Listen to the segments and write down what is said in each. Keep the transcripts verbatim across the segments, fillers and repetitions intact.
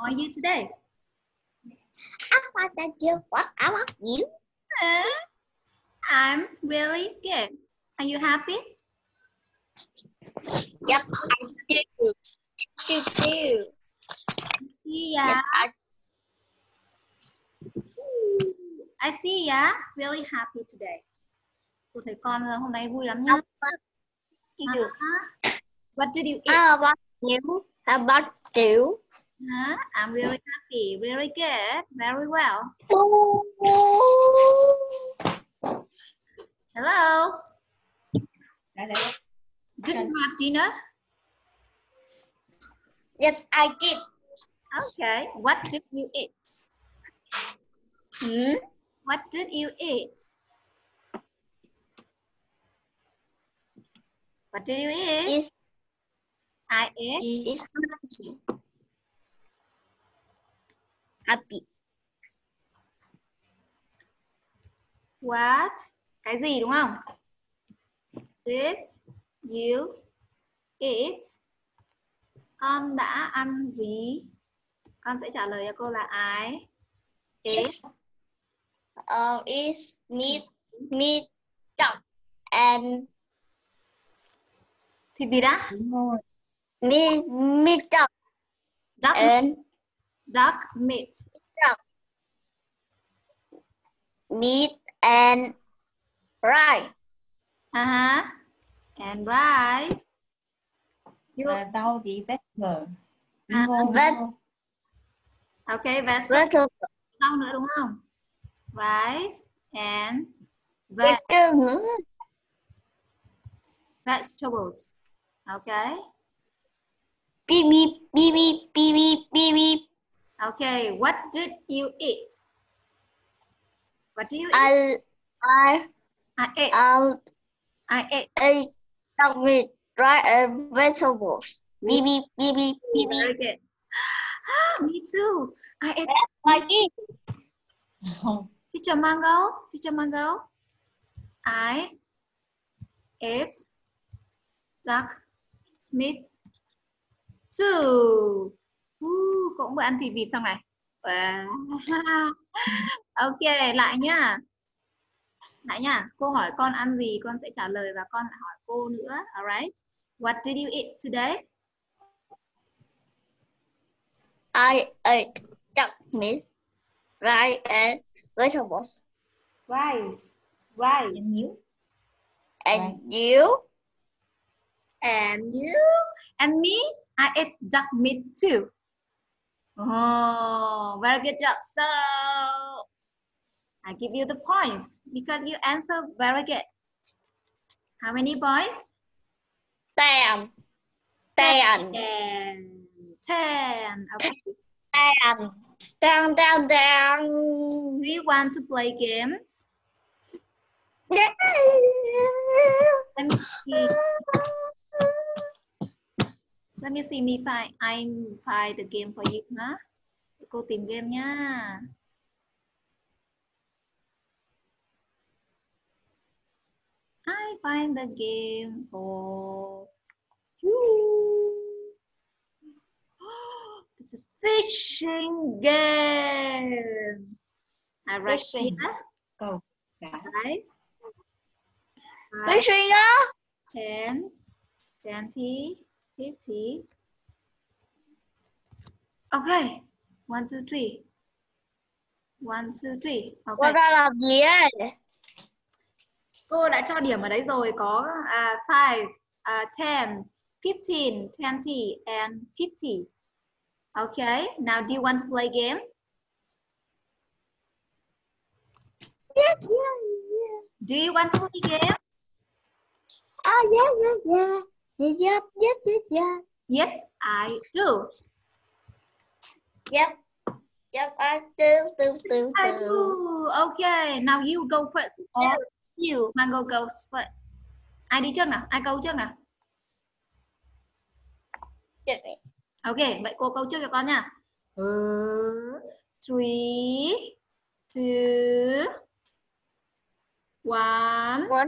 are you today? I'm fine, thank you. What about you? Uh, I'm really good. Are you happy? Yep, I do. Do do. Yeah. I I see ya. Really happy today. Cô thấy con hôm nay vui lắm nhá. do. Uh-huh. What did you eat? How about you? How about you? Huh? I'm really happy. Really good. Very well. Hello. Did you have dinner? Yes, I did. Okay. What did you eat? Hmm? What did you eat? What did you eat? Is I ate. is happy. Happy. What? Cái gì đúng không? Did you eat? Con đã ăn gì? Con sẽ trả lời cho cô là I ate. Is uh is meat meat duck and Thịt gì đã? meat meat duck Duck, and duck meat. duck meat and rice. Uh-huh. And rice. You... Và rau thì vegetable. À, Ngô, veg- ngô. Okay, vegetable. Vegetable. Rau nữa đúng không? Rice and veg Vegetable. vegetables. Okay. Beep beep beep beep beep beep beep beep. Okay, what did you eat? What did you eat? I I I ate. I'll I ate. eat duck meat, rice and vegetables. Beep beep beep beep beep beep. Very good. Me too. I ate. Like it. Teacher Mango. Teacher Mango. I ate duck meat too. Uh, cũng vừa ăn thịt vịt xong này. Wow. Ok, lại nhá. Lại nhá. Cô hỏi con ăn gì, con sẽ trả lời và con lại hỏi cô nữa. Alright. What did you eat today? I ate duck meat, rice and vegetables. Rice. Rice. And you? And you? And you? And me? I ate duck meat too. Oh, very good job. So, I give you the points because you answer very good. How many points? Ten. Ten. Ten. Ten. Okay. Ten. Ten. Ten. Ten. Do you want to play games? Let me see. Let me see me find. I find the game for you. Huh? Cô tìm game nha. I find the game for you. This is fishing game. All right. Fishing. Here. Câu. Right. Fishing á. ten, twenty, fifty. Okay. One, two, three. One, two, three. Cô Okay. ra làm gì ấy? Cô đã cho điểm ở đấy rồi, có uh, five, uh, ten, fifteen, twenty, and fifty. Okay, now do you want to play game? Yeah, yeah, yeah. Do you want to play game? Ah, yeah, yeah, yeah. Yeah, yeah, yeah, yeah, yeah. Yes, I do. Yep. Yep, I do, do, do, I do. do. Okay, now you go first. Or you, Mango goes first. Ai đi trước nào? Ai câu trước nào? Ok, vậy cô câu trước cho con nha. Three, two, one. One.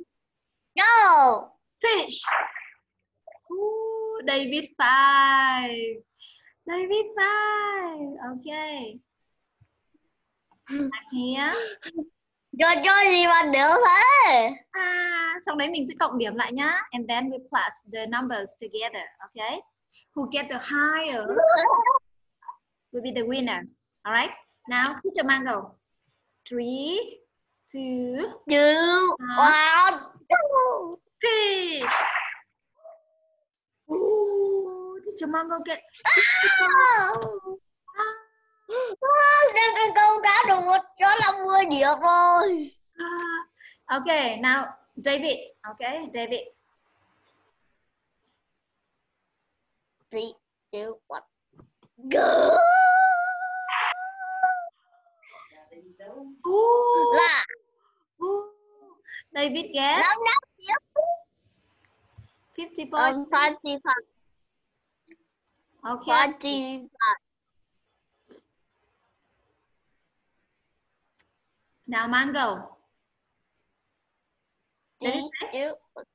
Go. Fish. Ooh, David five. David five. Okay. Back here. Cho cho gì mà được thế? À, xong đấy mình sẽ cộng điểm lại nhá. And then we plus the numbers together. Okay. Who get the higher will be the winner. All right. Now, teacher Mango. Three, two, Two, one. fish. Ooh, teacher Mango get. Nên cái câu đã được một số năm mươi điểm rồi. Okay, now David. Okay, David. Three, two, one. Go. Ooh, Là ooh. David get năm năm điểm. fifty points. Um, twenty-five. Okay. twenty-five. Now Mango. Three, two, one.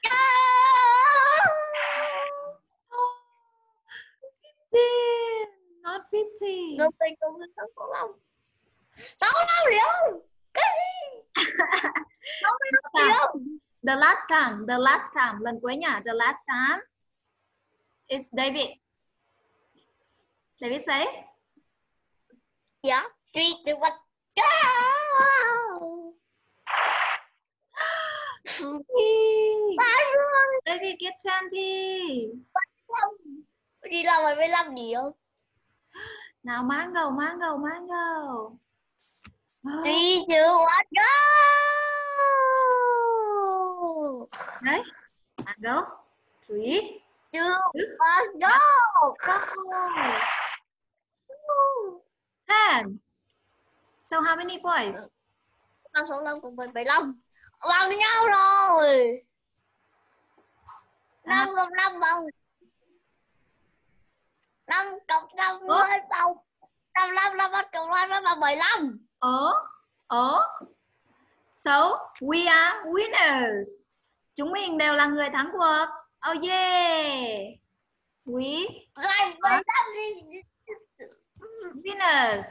fifteen, not fifty. Được rồi, được rồi, sáu mươi lăm. sáu mươi lăm điểm. Cái gì? sáu mươi lăm điểm. The last time, the last time, lần cuối nhá. The last time is David. David say. Yeah, three, two, one. David get twenty. Đi làm bảy mươi lăm điểm. Nào Mango, Mango, Mango. Three, two, one, go. Đấy. Mango. Three, two, one, go. ten. So how many points? năm sáu năm cùng mình bảy mươi lăm. Bằng nhau rồi. năm cộng năm bằng năm cộng năm với bằng năm năm năm bắt cộng năm với bằng bảy mươi lăm. Ồ, ồ. So we are winners. Chúng mình đều là người thắng cuộc. Oh yeah. We are winners.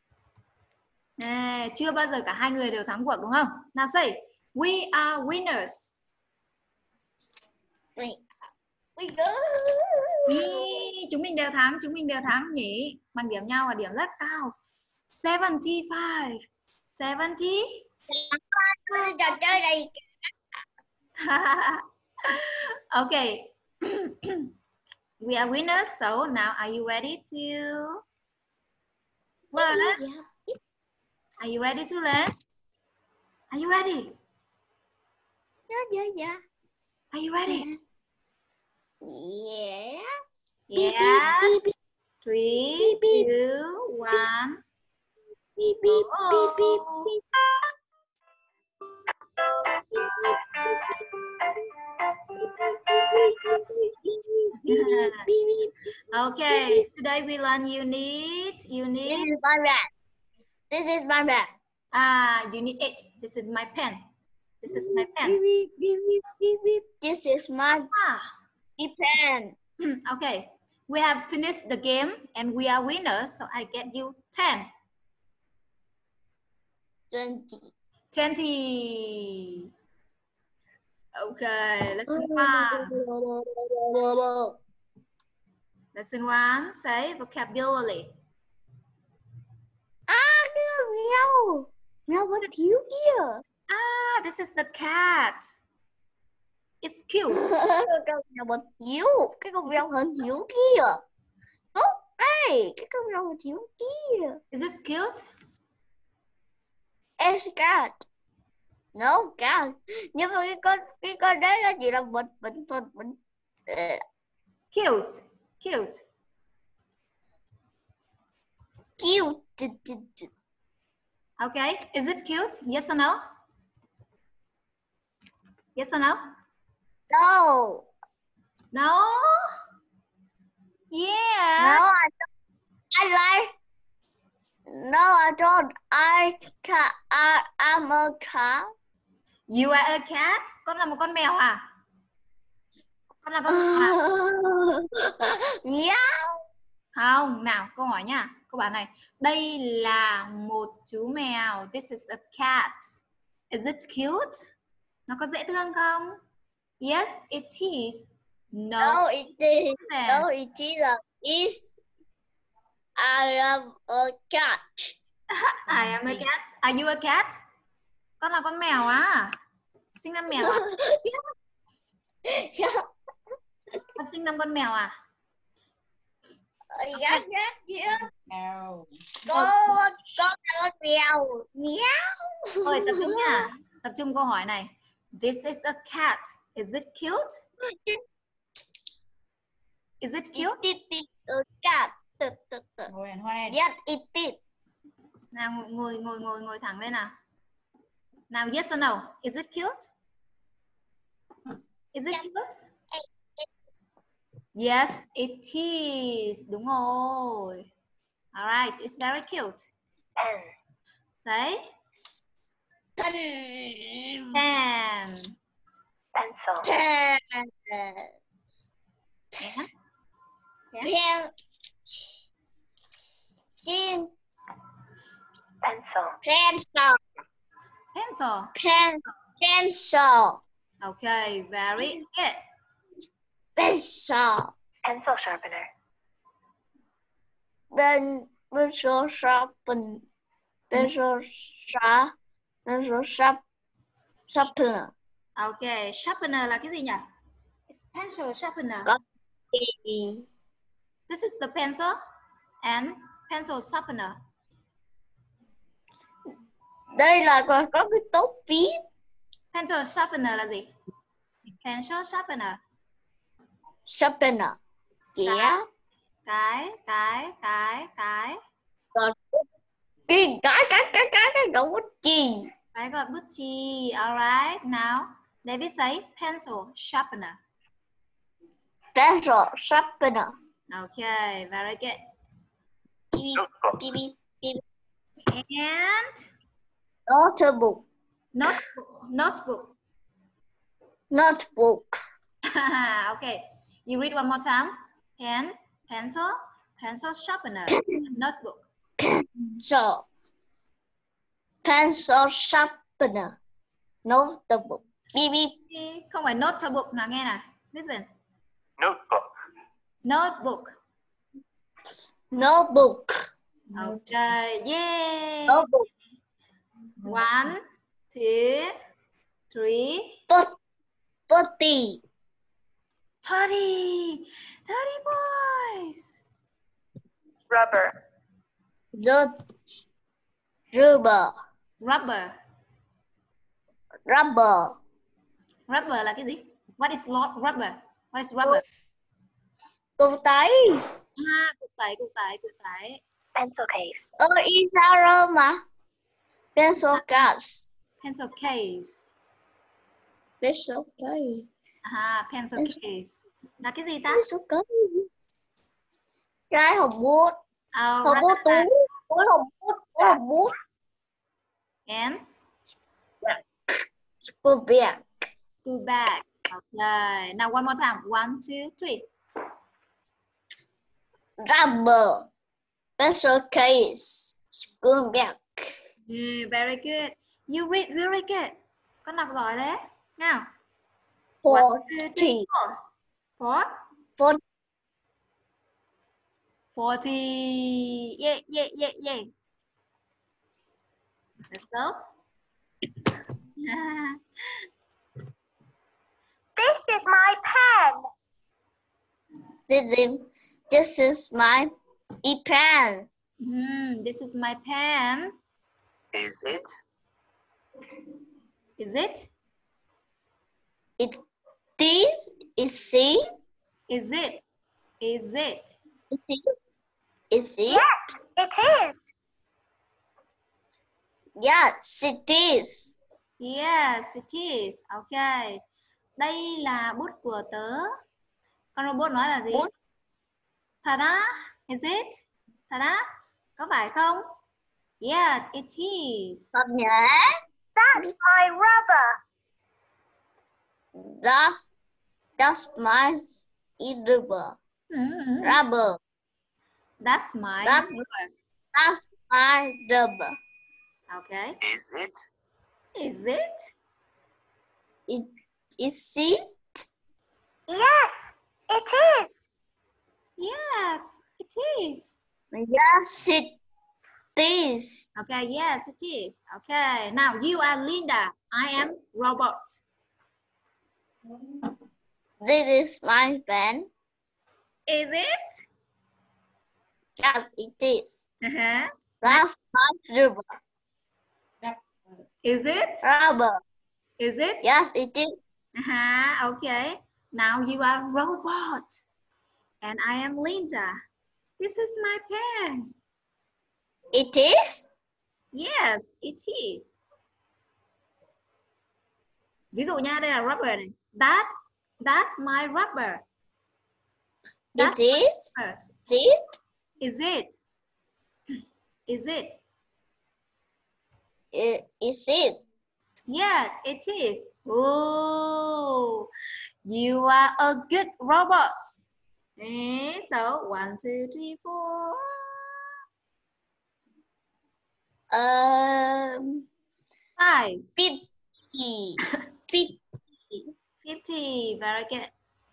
À, chưa bao giờ cả hai người đều thắng cuộc đúng không? Nào say, we are winners. We go. Ý, chúng mình đều thắng, chúng mình đều thắng nhỉ? Bằng điểm nhau là điểm rất cao. seventy-five. seventy. Trò chơi này. Okay. We are winners. So now are you ready to learn? Are you ready to learn? Are you ready? Yeah, yeah, yeah. Are you ready? Yeah. Yeah. Three, two, one. Beep, beep, beep, beep, beep. Okay, today we learn unit, unit. This is my bag. This is my bag. Ah, unit eight. This is my pen. This is my pen. This is my Ah. pen. Okay, we have finished the game and we are winners. So I get you ten. Twenty. twenty. Okay, lesson one. Lesson one, say vocabulary. Ah, cái mèo. Mèo vẫn thiếu kia. Ah, this is the cat. It's cute. Con mèo vẫn thiếu. Cái con mèo vẫn thiếu kia. Tốt đây. Cái con mèo vẫn thiếu kia. Is this cute? It's cat. No cat. Nhưng mà cái con cái con đấy nó chỉ là vật bình thuần bình. Cute. Cute. Cute. Okay, is it cute? Yes or no? Yes or no? No. No? Yeah. No, I don't. I like. No, I don't. I can. I am a cat. You are a cat? Con là một con mèo à? Con là con mèo à? Meow. Không, nào, câu hỏi nha. Câu bảo này, đây là một chú mèo. This is a cat. Is it cute? Nó có dễ thương không? Yes, it is. No. No, it is. Then, No, it is. Is I am a cat. I am a cat. Are you a cat? Con là con mèo á. Sinh năm mèo à? Con sinh năm con mèo à? Gắt gắt yeah. No. Con con là con mèo. Meow. Thôi tập trung nha. Tập trung câu hỏi này. This is a cat. Is it cute? Is it cute? It is a cat. Ngồi hẳn hoa lên. Yes, it is. Nào ngồi ngồi ngồi ngồi thẳng lên nào. Nào yes or no? Is it cute? Is it cute? Yes, it is. Đúng rồi. Alright, it's very cute. Đấy. Pen. Pen. Pencil. Pen. Yeah. Pen. Pen. Pencil. Pencil. Pencil. Pen. Pencil. Okay, very good. Pencil. Pencil sharpener. Pen. Pencil sharpen. Pencil sharp. Pencil sharp. Sharpener. Okay, sharpener là cái gì nhỉ? It's pencil sharpener. This is the pencil and pencil sharpener. Đây là còn có cái tốp viết. Pencil sharpener là gì? Pencil sharpener. Sharpener. Yeah. Cái cái cái cái Còn cái cái cái cái cái cái gấu bút chì. cái gọi bút chì. Alright, now David say pencil sharpener. Pencil sharpener. Okay, very good. Beep, beep, beep, beep. And Notebook. notebook. Notebook. Notebook. Okay, you read one more time. Pen, pencil, pencil sharpener, notebook. Pencil. Pencil sharpener. Notebook. Beep, beep. Không phải notebook nào, nghe này. Listen. Notebook. Notebook. Notebook. Okay, yeah. Notebook. One, two, three, Put, putty. thirty. thirty boys. Rubber. The rubber. Rubber. Rubber. Rubber là cái gì? What is lo- rubber? What is rubber? Cục tẩy. À, cục tẩy, cục tẩy, cục tẩy. Pencil case. Ờ, y sao đâu mà. Pencil case. Pencil case. Pencil case. À, pencil case. Là cái gì ta? Pencil case. Cái hộp bút. Oh, Hộp bút right. túi. Túi hộp bút. Túi hộp bút. And School bag. school bag. Okay. Now one more time. One, two, three. Rubber. Pencil case. School bag. Mm, very good. You read very good. Con đọc giỏi đấy. Nào. Forty. One, two, three, four. Four. Forty. Forty. Yeah, yeah, yeah, yeah. Let's go. This is my pen. This is, this is my e-pen. Hmm, this is my pen. Is it? Is it? It is. Is it? Is it? Is it? Is it? Is it? Yes, it is. Yes, it is. Yes, it is. Okay. Đây là bút của tớ. Con robot nói là gì? Bút. Thật á? Is it? Thật á? Có phải không? Yes, it is. Thật nhé. That's my rubber. That's, that's my e-rubber. Mm-hmm. Rubber. That's my That's, rubber. that's my rubber. Okay. Is it? Is it? It, is it? Yes, it is. Yes, it is. Yes, it is. Okay, yes, it is. Okay, now you are Linda. I am Robert. This is my pen. Is it? Yes, it is. Uh-huh. That's my rubber. Is it? Rubber. Is it? Yes, it is. Uh-huh. Okay. Now you are Robert. And I am Linda. This is my pen. It is? Yes, it is. Ví dụ nha, đây là rubber này. That, that's my rubber. That's It is? my rubber. It? Is it? Is it? I- Is it? Yes, it is. Oh, you are a good robot. Okay, so one, two, three, four. Um, Five. fifty. Fifty. Fifty. Very good.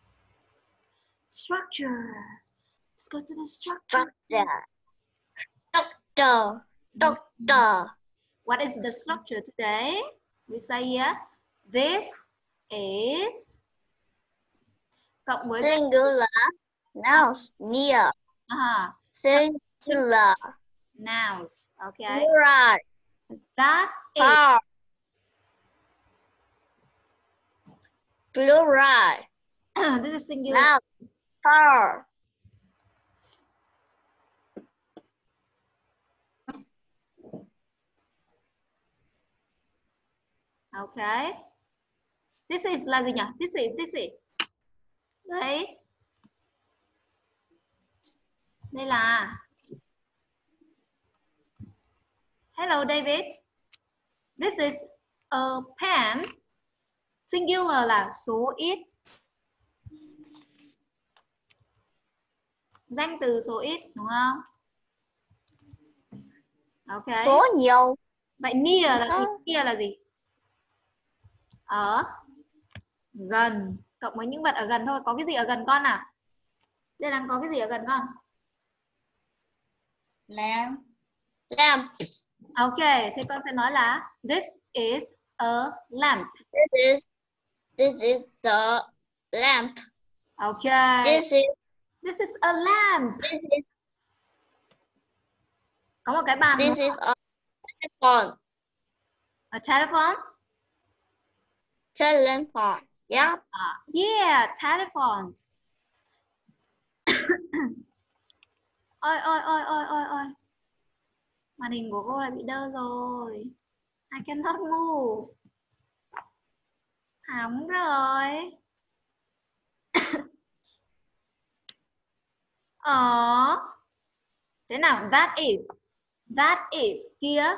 Structure. Let's go to the structure. Doctor. Doctor. Doctor. What is the structure today? We say here, this is cộng với Singular. Nouns. Near. uh, Singular. nouns. Okay. Plural. That is Car. Plural. this is singular. Noun. Car. Okay. This is là gì nhỉ? This is, this is. Đấy. Đây là. Hello David. This is a pen. Singular là số ít. Danh từ số ít đúng không? Ok. Số nhiều. Vậy near là gì? Sao? Near là gì? Ở gần, cộng với những vật ở gần thôi. Có cái gì ở gần con nào? Đây đang có cái gì ở gần con? Lamp. Lamp. Ok, thế con sẽ nói là this is a lamp. This is this is the lamp. Ok. This is This is a lamp. this is Có một cái bàn. this is a telephone. A telephone. Telephone. Yeah. À, yeah, telephone. Ôi ôi ôi ôi ôi ôi. Màn hình của cô lại bị đơ rồi. I cannot move. Hỏng rồi. Ờ. Thế nào? That is. That is. Kia.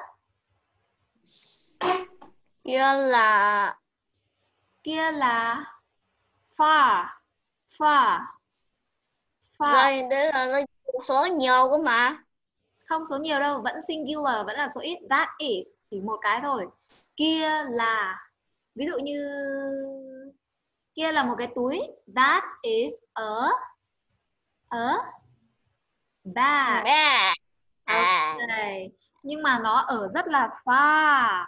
Kia là Kia là far. Far. Far. rồi, đấy là nó số nhiều cơ mà. Không số nhiều đâu, vẫn singular, vẫn là số ít. That is chỉ một cái thôi. Kia là, ví dụ như kia là một cái túi. That is a a bag. Bag. Okay. Nhưng mà nó ở rất là far.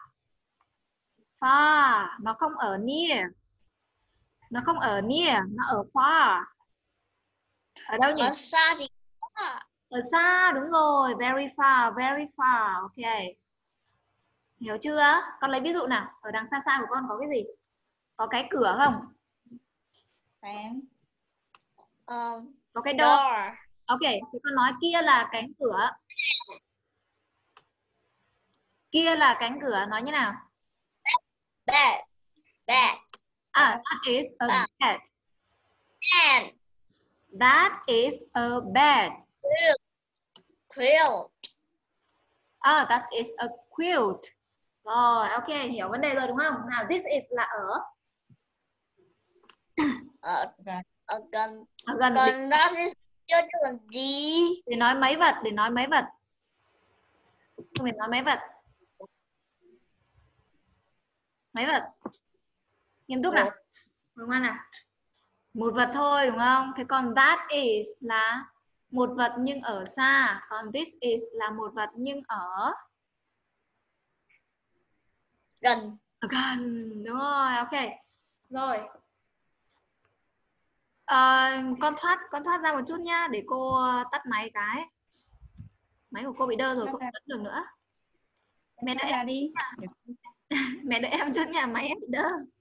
Far, nó không ở near. Nó không ở near, nó ở far. Ở đâu nhỉ? Ở xa thì có. Ở xa, đúng rồi. Very far, very far. Ok. Hiểu chưa? Con lấy ví dụ nào. Ở đằng xa xa của con có cái gì? Có cái cửa không? Fan. Um, Có cái door. door. Ok, thì con nói kia là cánh cửa. Kia là cánh cửa, nói như nào? Bed. Bed. À, that is a À. bed. And That is a bed. quilt. À, that is a quilt. Rồi, ok, hiểu vấn đề rồi đúng không? Nào, this is là ở. Ở gần. Ở gần. Ở gần gì? Còn that is chưa được gì. Để nói mấy vật, để nói mấy vật. Mình nói mấy vật. Mấy vật. Nghiêm túc nào. Đúng không nào? Một vật thôi đúng không? Thế còn that is là một vật nhưng ở xa. Còn this is là một vật nhưng ở Gần. gần. Đúng rồi, ok. Rồi. À, con thoát con thoát ra một chút nhá, để cô tắt máy cái. Máy của cô bị đơ rồi, cô không tắt được nữa. Mẹ đợi em đi. mẹ đợi em chút nha, máy em bị đơ.